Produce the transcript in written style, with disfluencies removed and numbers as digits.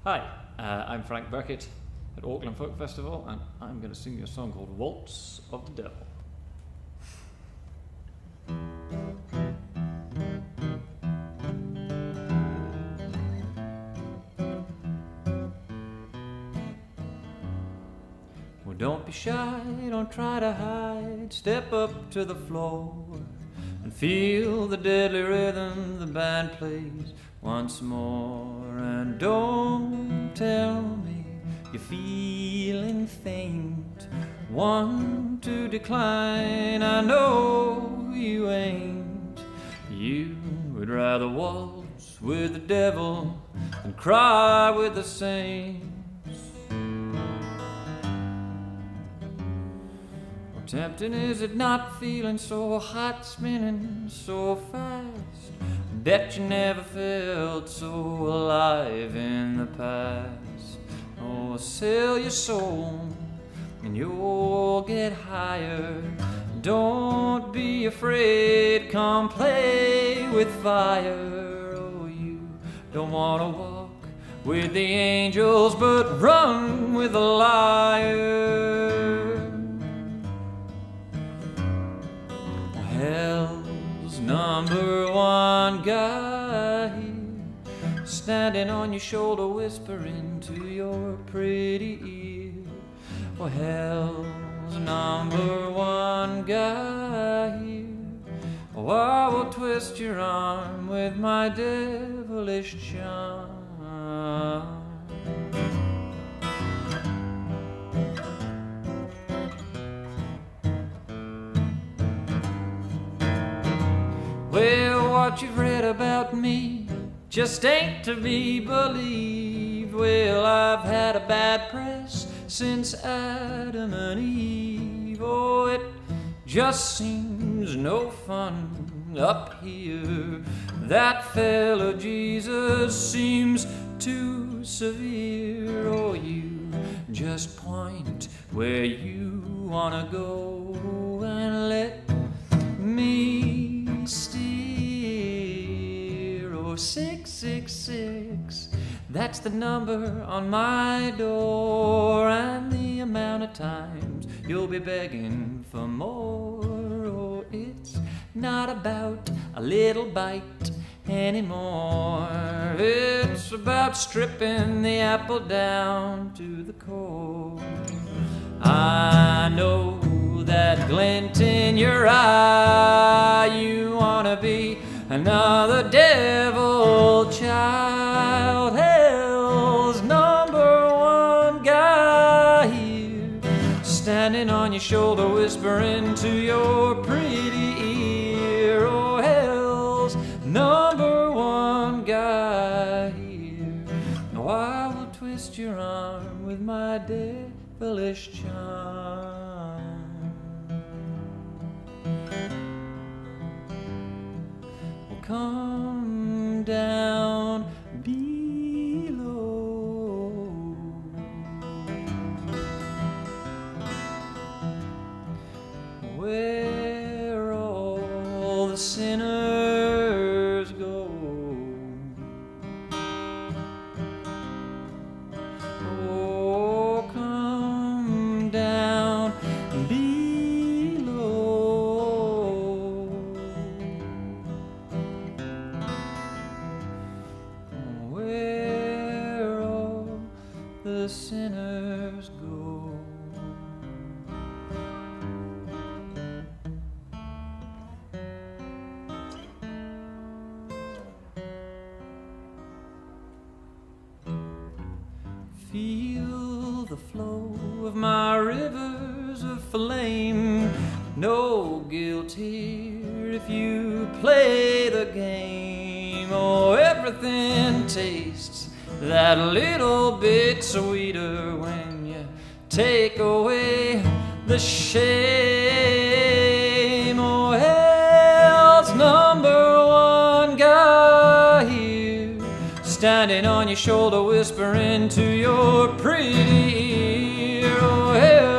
Hi, I'm Frank Burkitt at Auckland Folk Festival, and I'm going to sing you a song called Waltz of the Devil. Well, don't be shy, don't try to hide. Step up to the floor and feel the deadly rhythm the band plays once more. And don't tell me you're feeling faint, want to decline. I know you ain't. You would rather waltz with the devil than cry with the saints. Tempting is it not, feeling so hot, spinning so fast? Bet you never felt so alive in the past. Oh, sell your soul and you'll get higher. Don't be afraid, come play with fire. Oh, you don't want to walk with the angels, but run with the liar. Hell's #1 guy standing on your shoulder, whispering to your pretty ear. Oh, hell's #1 guy here. Oh, I will twist your arm with my devilish charm. Well, what you've read about me just ain't to be believed. Well, I've had a bad press since Adam and Eve. Oh, it just seems no fun up here. That fellow Jesus seems too severe. Oh, you just point where you wanna go and let me steer. Oh, 666, that's the number on my door, and the amount of times you'll be begging for more. Oh, it's not about a little bite anymore. It's about stripping the apple down to the core. I know that glint in your eye, you wanna be another devil child. Hell's #1 guy here, standing on your shoulder, whispering to your pretty ear. Oh, hell's #1 guy here. Now I will twist your arm with my devilish charm. Well, come down below, where all the sinners go. Oh, come down below, where all the sinners go. Feel the flow of my rivers of flame. No guilt here if you play the game. Oh, everything tastes that little bit sweeter when you take away the shame. Oh, hell's #1 guy here, standing on your shoulder, whispering to your pretty ear. Oh, hell